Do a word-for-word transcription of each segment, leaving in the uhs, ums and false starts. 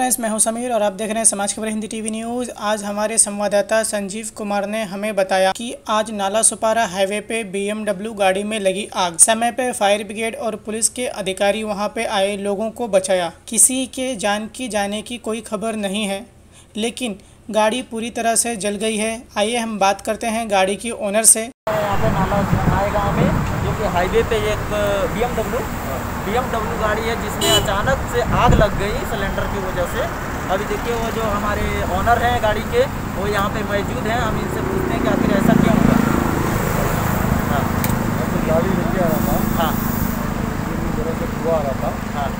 Friends, मैं हूं समीर और आप देख रहे हैं समाज खबर हिंदी टीवी न्यूज़। आज हमारे संवाददाता संजीव कुमार ने हमें बताया कि आज नाला सुपारा हाईवे पे बीएमडब्ल्यू गाड़ी में लगी आग। समय पे फायर ब्रिगेड और पुलिस के अधिकारी वहां पे आए, लोगों को बचाया। किसी के जान की जाने की कोई खबर नहीं है, लेकिन गाड़ी पूरी तरह से जल गई है। आइए हम बात करते हैं गाड़ी की ओनर से। यहाँ पे नाला नए गाँव में जो कि हाईवे पे एक बीएमडब्ल्यू बीएमडब्ल्यू गाड़ी है जिसमें अचानक से आग लग गई सिलेंडर की वजह से। अभी देखिए वो जो हमारे ओनर हैं गाड़ी के, वो यहाँ पे मौजूद हैं। हम इनसे पूछते हैं कि आखिर ऐसा क्यों हुआ। हाँ, तो गाड़ी लेके आ रहा था। हाँ तरह से धुआं आ रहा था। हाँ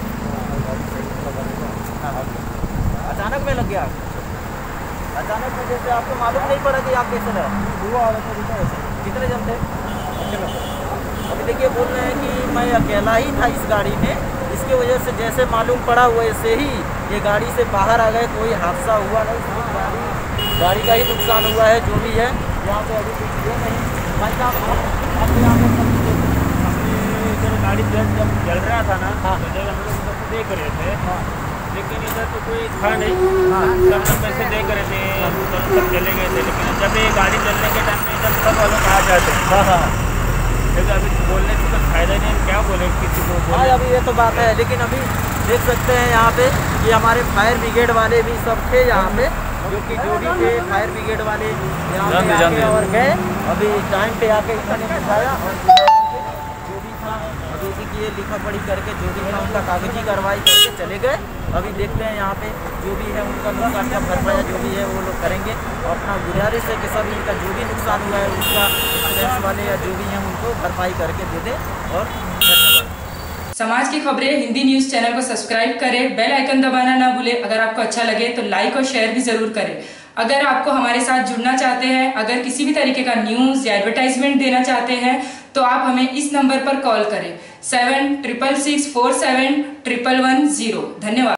हाँ अचानक में लग गया आग। अचानक में जैसे आपको मालूम नहीं पड़ा कि आप कैसे लगा? धुआं आ रहा था। कितने जन थे? अभी देखिए बोल रहे हैं कि मैं अकेला ही था इस गाड़ी में, इसकी वजह से जैसे मालूम पड़ा वैसे ही ये गाड़ी से बाहर आ गए। कोई हादसा हुआ नहीं, सिर्फ गाड़ी गाड़ी का ही नुकसान हुआ है। जो भी है यहाँ पे अभी कुछ ये नहीं। भाई साहब आप यहाँ पे इधर गाड़ी जल जब जल रहा था ना, हाँ। तो जब हम लोग उधर से देख रहे थे, हाँ लेकिन इधर तो कोई था नहीं। हाँ सब लोग वैसे देख रहे थे, सब सब चले गए थे। लेकिन जब ये गाड़ी चलने के टाइम में इधर सब वालों कहा जाते हैं, हाँ हाँ लेकिन अभी बोलने से तो फायदा नहीं, क्या बोले किसी को हाँ बोले। अभी ये तो बात है। लेकिन अभी देख सकते हैं यहाँ पे कि हमारे फायर ब्रिगेड वाले भी सब थे यहाँ पे, जो कि जो भी थे फायर ब्रिगेड वाले यहाँ पे आके और गए। अभी टाइम पे आके इन्होंने बुझाया और जो भी था अभी इसी की ये लिखा पढ़ी करके जो भी था उनका कागजी कार्रवाई करके चले गए। अभी देखते हैं यहाँ पे जो भी है उनका नुकसान का भरपाया जो भी है वो लोग करेंगे। और अपना गुजारिश है कि सब इनका जो भी नुकसान हुआ है उसका इंश्योरेंस वाले या जो भी हैं उनको भरपाई करके दे दें। और धन्यवाद। समाज की खबरें हिंदी न्यूज चैनल को सब्सक्राइब करें, बेल आइकन दबाना ना भूलें। अगर आपको अच्छा लगे तो लाइक और शेयर भी जरूर करें। अगर आपको हमारे साथ जुड़ना चाहते हैं, अगर किसी भी तरीके का न्यूज या एडवर्टाइजमेंट देना चाहते हैं, तो आप हमें इस नंबर पर कॉल करें seven triple six four seven triple one zero. धन्यवाद।